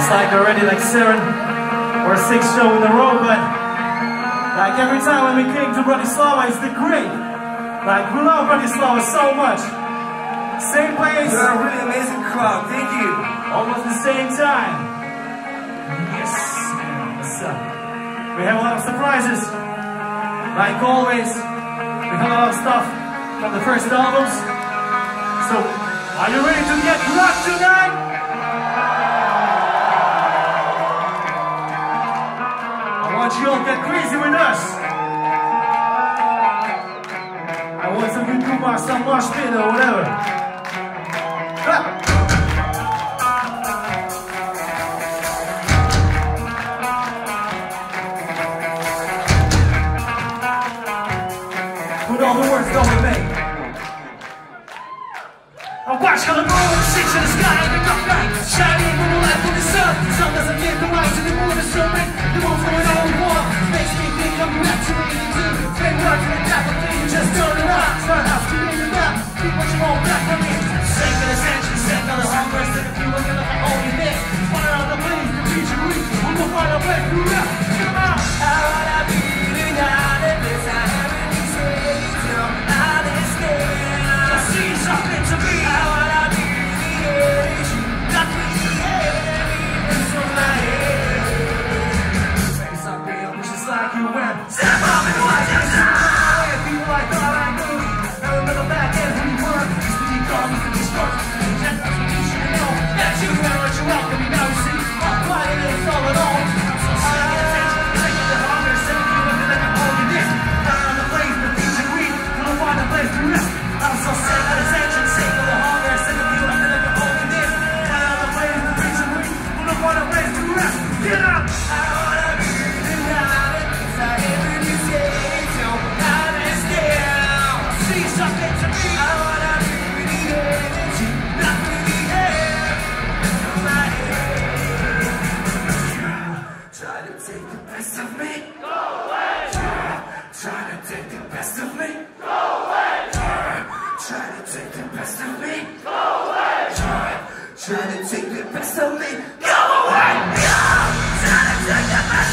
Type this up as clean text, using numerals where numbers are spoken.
It's like already like 7 or 6 shows in a row, but like every time when we came to Bratislava, it's the great. Like we love Bratislava so much. Same place. You're a really amazing crowd. Thank you. Almost the same time. Yes. So, we have a lot of surprises. Like always, we have a lot of stuff from the first albums. So, are you ready to get rocked tonight? I want you all to get crazy with us. I want some YouTube, some mosh pit or whatever. Put all the words down the vein. I watch how the moon sinks in the sky in the dark night, shining with the light from the sun. The sun doesn't get the light to the moon is so bright. The moon's going on war makes me think I'm naturally too. Stay working the type of thing, just turn around. Start out to leave it up. Keep what you want back from me. Sink in the century, sink on the hunger. Instead of you looking like an only this. Fire on the blaze, the future week. We're gonna find a way through that. Come on. I wanna be united this time. Something to be. I wanna be the age, not the age from my head. Say something just like you went. Step up and watch yourself. People I thought I knew. I remember back then who you were. Used to be gone with the destruction. Just as you should know that you were what you welcome me now. You see, I'm quiet and it's all alone. I'm so sick of attention. Taking the hunger, sending you looking like I'm holding this. Down on the place, the future week. Gonna find a place to rest. I'm so sick of attention, sick of the hunger, sick of you acting like you're holding this. Find out the place, the future week, gonna find a place to rest. Get up! I wanna be united, cause I hear you say, don't understand. See something to me. I wanna be with the energy, not with the air. From my head. Try to take the best of me. Go away! Try to take the best of me. Go away! Try to take the best of me. Go away. Try to take the best of me. Go away. Try to take the best.